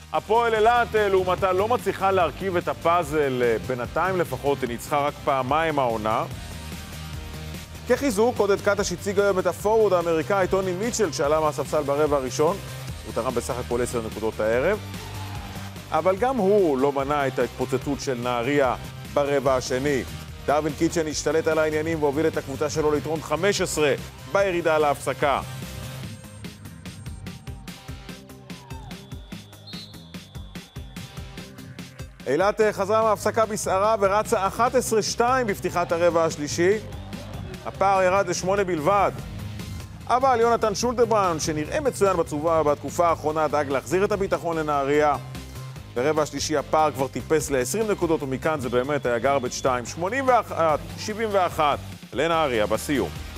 הפועל אילת לעומתה לא מצליחה להרכיב את הפאזל, בינתיים לפחות, היא ניצחה רק פעמיים העונה. כחיזוק, עודד קטש הציג היום את הפורוורד האמריקאי טוני מיטשל שעלה מהספסל ברבע הראשון. הוא תרם בסך הכל 10 נקודות הערב. אבל גם הוא לא מנע את ההתפוצצות של נהריה ברבע השני. דרווין קיצ'ן השתלט על העניינים והוביל את הקבוצה שלו ליתרון 15 בירידה להפסקה. אילת חזרה מההפסקה בסערה ורצה 11-2 בפתיחת הרבע השלישי. הפער ירד ל8 בלבד. אבל יונתן שולטבראון, שנראה מצוין בתקופה האחרונה, דאג להחזיר את הביטחון לנהריה. ברבע השלישי הפער כבר טיפס ל20 נקודות, ומכאן זה באמת היה גרבג' 2, 81-71 לנהריה בסיום.